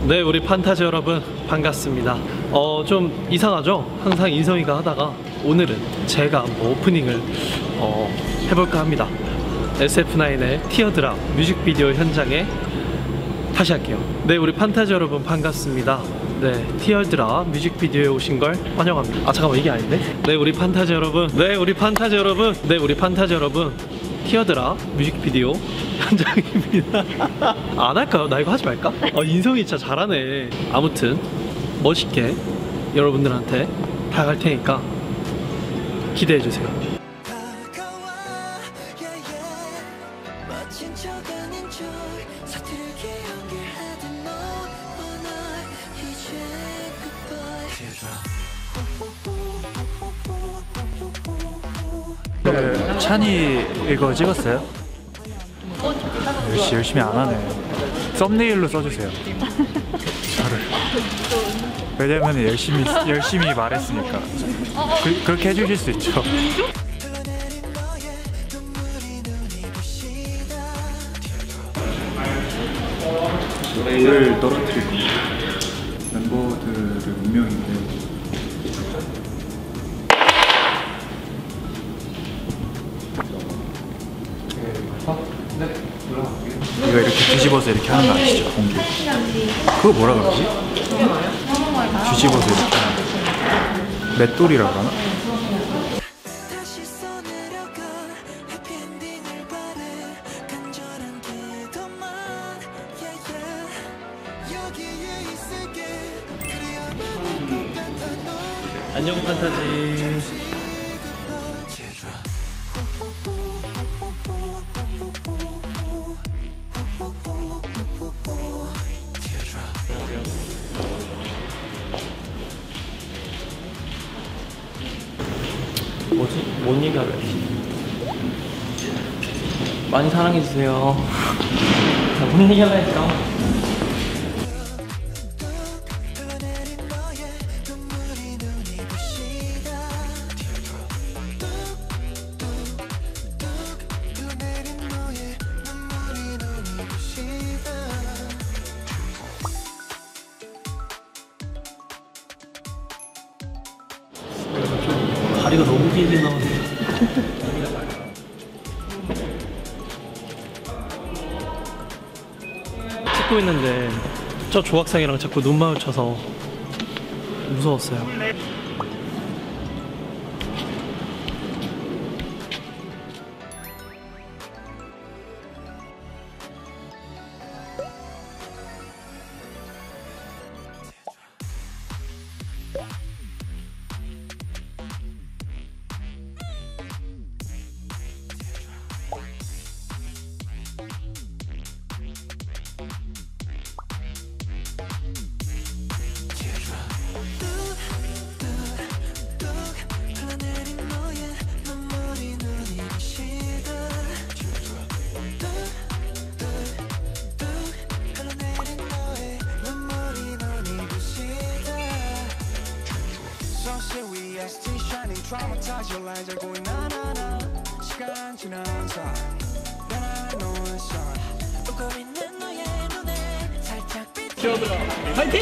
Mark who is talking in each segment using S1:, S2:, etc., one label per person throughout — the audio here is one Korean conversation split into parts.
S1: 네, 우리 판타지 여러분 반갑습니다. 좀 이상하죠? 항상 인성이가 하다가 오늘은 제가 한번 오프닝을 해볼까 합니다. SF9의 티어드랍 뮤직비디오 현장에 다시 할게요. 네, 우리 판타지 여러분 반갑습니다. 네, 티어드랍 뮤직비디오에 오신 걸 환영합니다. 아, 잠깐만, 이게 아닌데? 네, 우리 판타지 여러분, 네, 우리 판타지 여러분, 네, 우리 판타지 여러분, 티어드랍 뮤직비디오 현장입니다. 안 할까요? 나 이거 하지 말까? 인성이 진짜 잘하네. 아무튼 멋있게 여러분들한테 다가갈 테니까 기대해주세요.
S2: 찬이 이거 찍었어요? 열심히 안 하네. 썸네일로 써주세요. 저를. 왜냐면 열심히 말했으니까. 그렇게 해주실 수 있죠.
S3: 를 떨어뜨리고 멤버들의 운명인데
S2: 이거 이렇게 뒤집어서 이렇게 하는 거 아시죠? 공기. 그거 뭐라 그러지? 뒤집어서 이렇게 하는 거. 맷돌이라고 하나?
S1: 안녕 판타지. 뭐지? 뭔 얘기하려 했지? 많이 사랑해주세요. 자, 뭔 얘기하려 했어? 다리가 너무 길게 나오네. 찍고 있는데 저 조각상이랑 자꾸 눈 마주쳐서 무서웠어요.
S4: Traumatize your lies are going 나나나 시간 지난 사이 변한 너의 살 웃고 있는 너의 눈에 살짝 비춰들어 파이팅!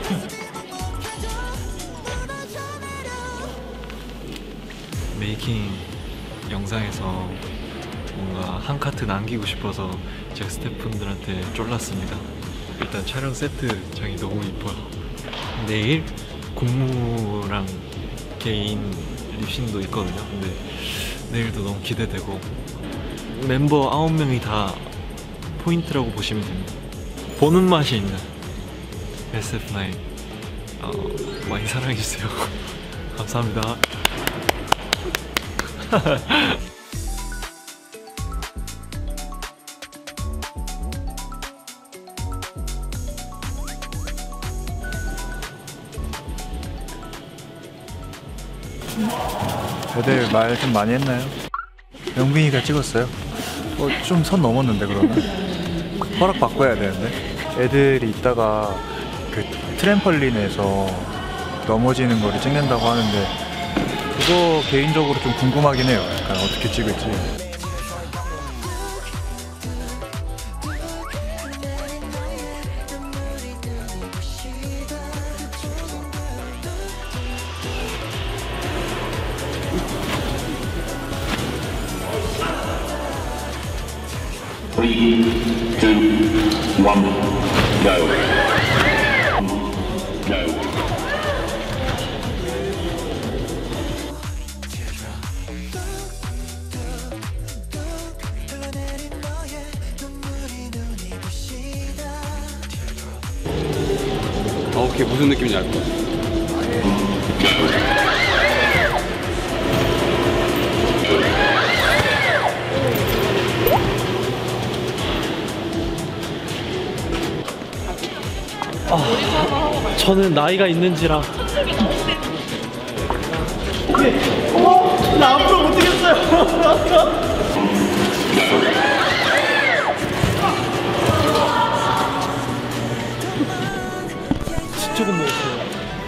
S5: 메이킹 영상에서 뭔가 한 카트 남기고 싶어서 제가 스태프분들한테 쫄랐습니다. 일단 촬영 세트장이 너무 이뻐요. 내일 군무랑 개인 립싱도 있거든요. 근데 내일도 너무 기대되고 멤버 9명이 다 포인트라고 보시면 됩니다. 보는 맛이 있는 SF9 많이 사랑해주세요. 감사합니다.
S2: 애들 말 좀 많이 했나요? 영빈이가 찍었어요. 좀 선 넘었는데 그러면 허락 바꿔야 되는데. 애들이 이따가 그 트램펄린에서 넘어지는 거를 찍는다고 하는데 그거 개인적으로 좀 궁금하긴 해요. 약간 어떻게 찍을지.
S3: 오케이, 무슨 느낌인지 알 것 같아.
S1: 저는 나이가 있는지라. 나 앞으로 못 뛰겠어요. 조금 먹었어요.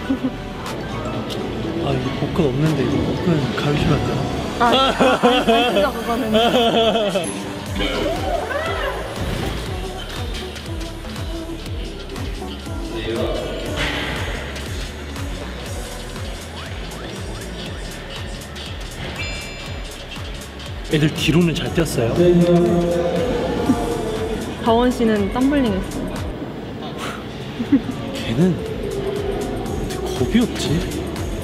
S1: 아, 이거 복근 없는데 이거 복근 가르치면 안 되나?
S6: 진짜 그거는.
S1: 애들 뒤로는 잘 뛰었어요.
S6: 다원 씨는 덤블링 했어요.
S1: 걔는 어떻게 겁이 없지?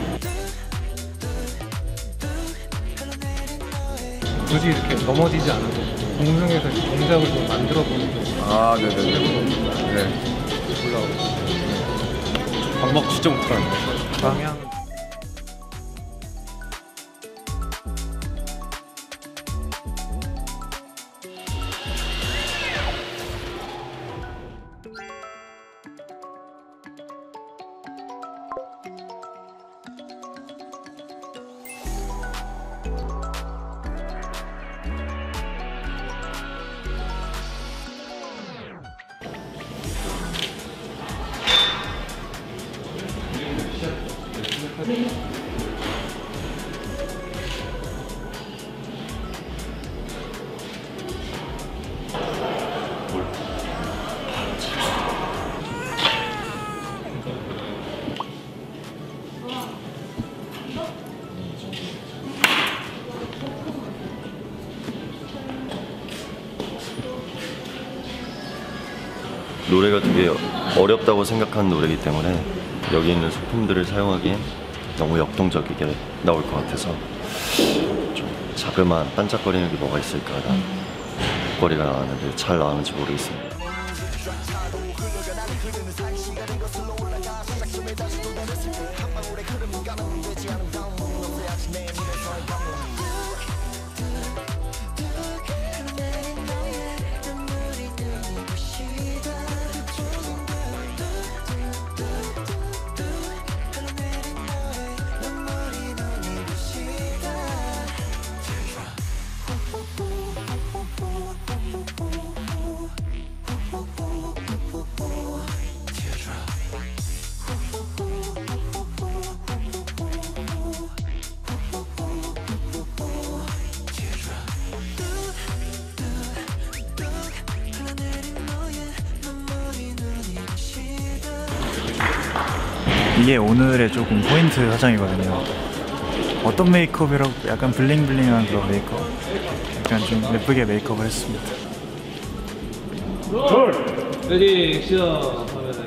S7: 굳이 이렇게 넘어지지 않아도 공중에서 동작을 좀 만들어 보는 거.
S2: 아, 네네네. 네.
S7: 방법 진짜 못하는 거.
S2: 방향.
S8: 노래가 되게 어렵다고 생각하는 노래이기 때문에 여기 있는 소품들을 사용하기엔 너무 역동적이게 나올 것 같아서 좀 자그마한 반짝거리는 게 뭐가 있을까 거리가 나왔는데 잘 나왔는지 모르겠습니다.
S2: 이게 오늘의 조금 포인트 화장이거든요. 어떤 메이크업이라고 약간 블링블링한 그런 메이크업. 약간 좀 예쁘게 메이크업을 했습니다.
S1: 레디 액션 카메라.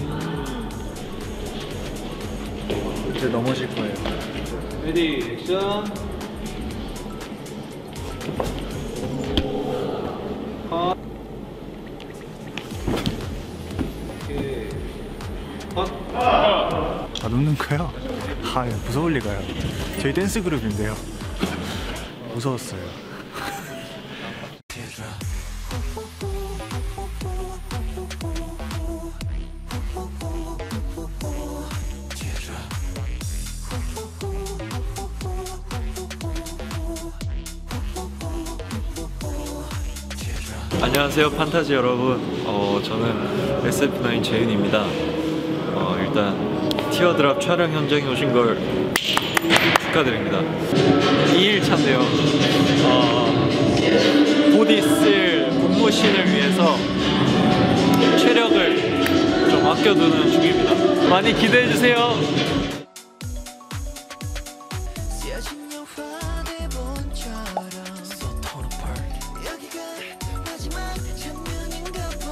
S2: 이제 넘어질 거예요.
S1: 레디 액션. 컷. 오케이. 컷.
S2: 아, 눕는 거요? 아, 무서울 리가요. 저희 댄스 그룹인데요. 무서웠어요.
S5: 안녕하세요 판타지 여러분. 저는 SF9 재윤입니다. 일단 티어드랍 촬영 현장에 오신 걸 축하드립니다. 2일차인데요. 보디 쓸 분무신을 위해서 체력을 좀 아껴두는 중입니다. 많이 기대해주세요.
S4: 쓰여진 영화 대본처럼 여기가 마지막 장면인가 봐.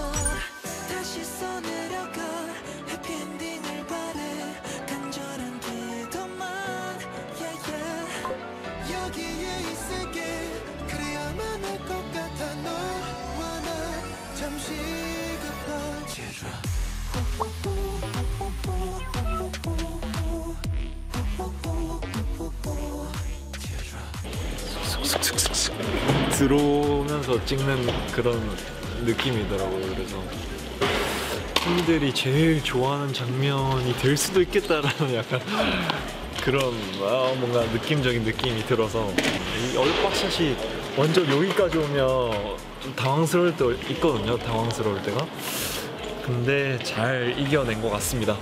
S5: 들어오면서 찍는 그런 느낌이더라고요. 그래서 팬들이 제일 좋아하는 장면이 될 수도 있겠다라는 약간 그런 뭔가 느낌적인 느낌이 들어서 이 얼박샷이 완전 여기까지 오면 좀 당황스러울 때 있거든요. 당황스러울 때가. 근데 잘 이겨낸 것 같습니다.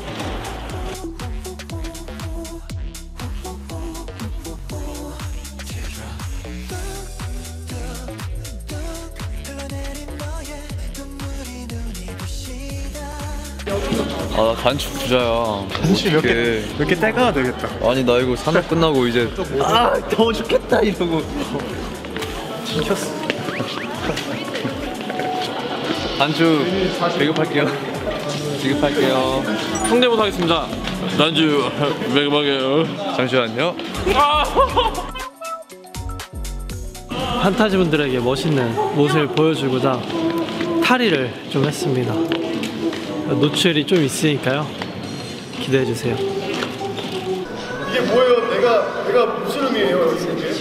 S9: 아, 나 단축 부자야.
S2: 단축 몇 개 떼가야 되겠다.
S9: 아니, 나 이거 산업 끝나고 이제 더워 죽겠다 이러고 지켰어. 단축 배급할게요. 지급할게요.
S5: 성대모사 하겠습니다. 난주 매그박이에요.
S9: 잠시만요.
S1: 판타지 분들에게 멋있는 모습을 보여주고자 탈의를 좀 했습니다. 노출이 좀 있으니까요. 기대해 주세요.
S2: 이게 뭐예요? 내가 무슨 의미예요? 여기 있는 게?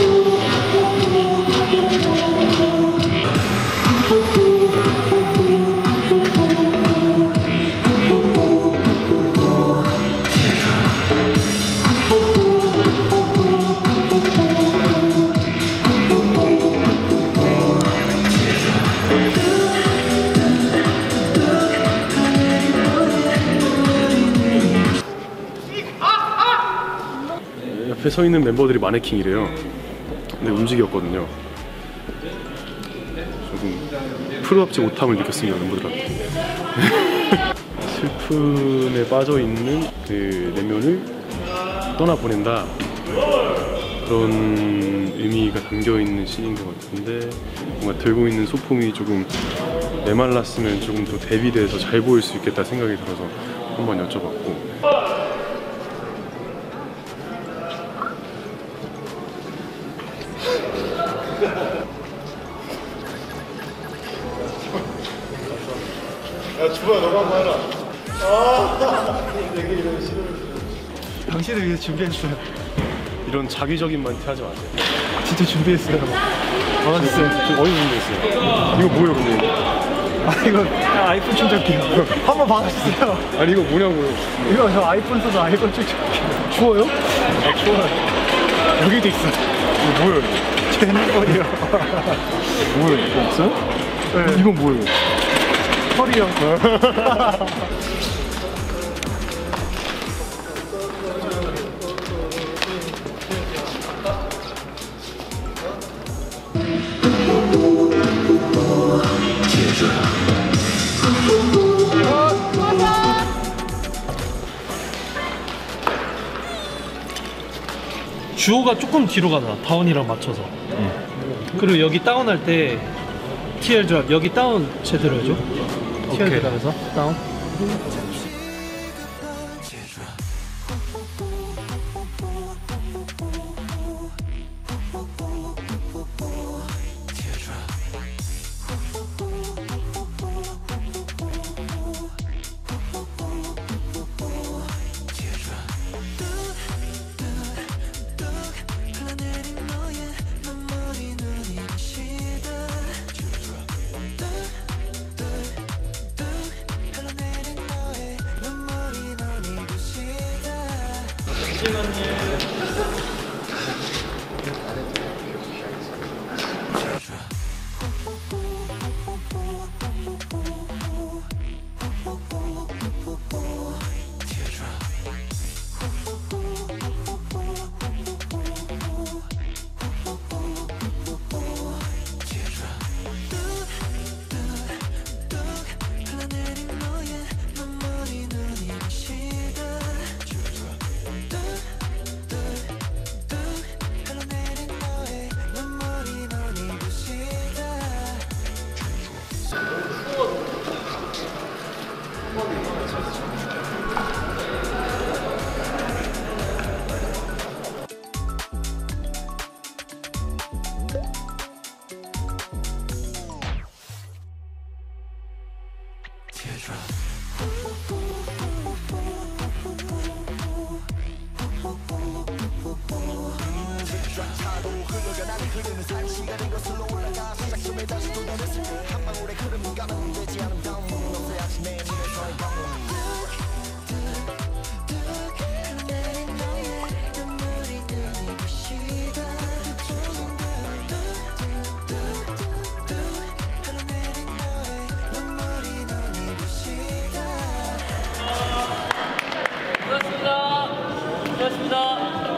S10: 옆에 서 있는 멤버들이 마네킹이래요. 근데 움직였거든요. 조금 프로답지 못함을 느꼈습니다, 멤버들한테. 슬픔에 빠져 있는 그 내면을 떠나보낸다, 그런 의미가 담겨 있는 시인 것 같은데, 뭔가 들고 있는 소품이 조금 메말랐으면 조금 더 대비돼서 잘 보일 수 있겠다 생각이 들어서 한번 여쭤봤고.
S2: 야, 주보야, 너가 한번 해라. 내게 이런 싫어. 당신을 위해서 준비했어요.
S10: 이런 자기적인 멘트 하지 마세요.
S2: 진짜 준비했어요.
S10: 아, 진짜 좀 어디 준비했어요? 이거 뭐예요, 근데?
S2: 이거 아이폰 충전기. 한번 받아주세요.
S10: 아니, 이거 뭐냐고요?
S2: 이거 저 아이폰 써서 아이폰 충전기. 추워요? 아, 추워요. 여기도 있어.
S10: 이거 뭐예요?
S2: 제 핸드폰이요.
S10: 뭐예요? 이거 없어요?
S2: 네.
S10: 이건 뭐예요?
S2: 털이요.
S1: 주호가 조금 뒤로 가나, 다운이랑 맞춰서. 그리고 여기 다운할 때 TL 드랍, 여기 다운 제대로 해줘. TL 드랍에서 다운.
S4: Teardrop.
S1: 수고하셨습니다.